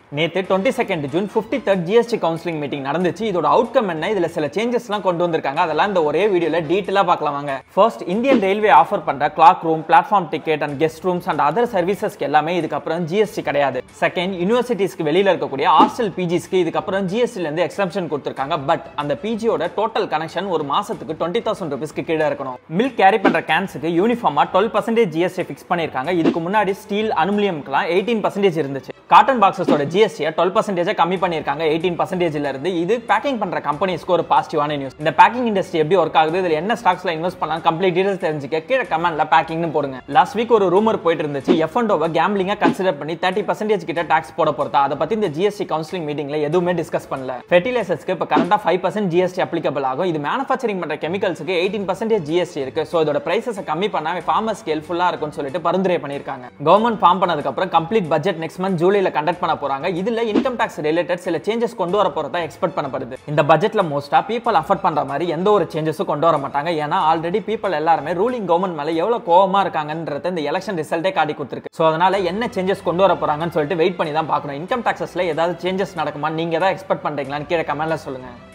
நேத்து 22 June 53rd GST counselling meeting நடந்துச்சு. இதோட அவுட்கம் என்ன, இதுல சில சேஞ்சஸ்லாம் கொண்டு வந்திருக்காங்க, அதெல்லாம் இந்த ஒரே வீடியோல டீடைலா பார்க்கலாம் வாங்க. ஃபர்ஸ்ட், இந்தியன் ரயில்வே ஆஃபர் பண்ற cloak room, platform ticket and guest rooms and other சர்வீசஸ்க்கு எல்லாமே இதுக்கப்புறம் ஜிஎஸ்டி கிடையாது. செகண்ட், யூனிவர்சிட்டிஸ்க்கு வெளியில இருக்கக்கூடிய ஹாஸ்டல் பிஜிஸ்க்கு இதுக்கப்புறம் ஜிஎஸ்டில இருந்து எக்ஸம்ஷன் கொடுத்திருக்காங்க. பட் அந்த பிஜியோட டோட்டல் கனெக்ஷன் ஒரு மாசத்துக்கு 20,000 ரூபீஸ்க்கு கீழே இருக்கணும். மில்க் கேரி பண்ற கேன்ஸுக்கு யூனிஃபார்மா 12% ஜிஎஸ்டி ஃபிக்ஸ் பண்ணிருக்காங்க. இதுக்கு முன்னாடி ஸ்டீல், அலுமினியம்க்குலாம் 18% இருந்துச்சு. காட்டன் பாக்ஸஸோட ஜிஎஸ்டியை 12% கம்மி பண்ணிருக்காங்க 18%ல இருந்து. இது பேக்கிங் பண்ற கம்பெனிஸ்க்கு ஒரு பாசிட்டிவான நியூஸ். இந்த பேக்கிங் இண்டஸ்ட்ரி எப்படி ஒர்க் ஆகுது, இதுல என்ன ஸ்டாக்ஸ்ல இன்வெஸ்ட் பண்ணலாம், கம்ப்ளீட் டீடைல்ஸ் தெரிஞ்சுக்க கீழே கமெண்ட்ல பேக்கிங்னு போடுங்க. லாஸ்ட் வீக் ஒரு ரூமர் போயிட்டு இருந்துச்சு, F&O கேம்பிளிங்கா கன்சிடர் பண்ணி 30% கிட்ட டாக்ஸ் போட போறதா. அதை பத்தி இந்த ஜிஎஸ்டி கவுன்சிலிங் மீட்டிங்ல எதுவுமே டிஸ்கஸ் பண்ணல. ஃபெர்டிலைசர்ஸ்க்கு இப்ப கரண்டா 5% ஜிஎஸ்டி அப்ளிகபிள் ஆகும். இது மேனுஃபேக்சரிங் பண்ற கெமிக்கல்ஸ்க்கு 18% ஜிஎஸ்டி இருக்கு. சோ இதோட பிரைசஸ் கம்மி பண்ணா ஃபார்மர்ஸ்க்கு ஹெல்ப்ஃபுல்லா இருக்கும்னு சொல்லிட்டு பரிந்துரை பண்ணிருக்காங்க. கவர்மெண்ட் ஃபார்ம் பண்ணதுக்கு அப்புறம் கம்ப்ளீட் பட்ஜெட் நெக்ஸ்ட் மந்த் ஜூலைல கண்டக்ட் பண்ண போறாங்க. இதுல இன்கம் டாக்ஸ் ரிலேட்டட் சில சேஞ்சஸ் கொண்டு வர போறதா எக்ஸ்பெக்ட் பண்ணப்படுது. இந்த பட்ஜெட்ல மோஸ்டா பீப்பிள் அஃபோர்ட் பண்ற மாதிரி எந்த ஒரு சேஞ்சஸும் கொண்டு வர மாட்டாங்க. ஏன்னா ஆல்ரெடி பீப்பிள் எல்லாருமே ரூலிங் கவர்மெண்ட் மேல எவ்வளவு கோவமா இருக்காங்கன்றத இந்த எலெக்ஷன் ரிசல்ட்டே காட்டி கொடுத்திருக்கு. சோ அதனால என்ன சேஞ்சஸ் கொண்டு வர போறாங்கன்னு சொல்லிட்டு வெயிட் பண்ணி தான் பார்க்கணும். இன்கம் டாக்ஸஸ்ல ஏதாவது சேஞ்சஸ் நடக்குமா, நீங்க ஏதாவது எக்ஸ்பெக்ட் பண்றீங்களான்னு கீழே கமெண்ட்ல சொல்லுங்க.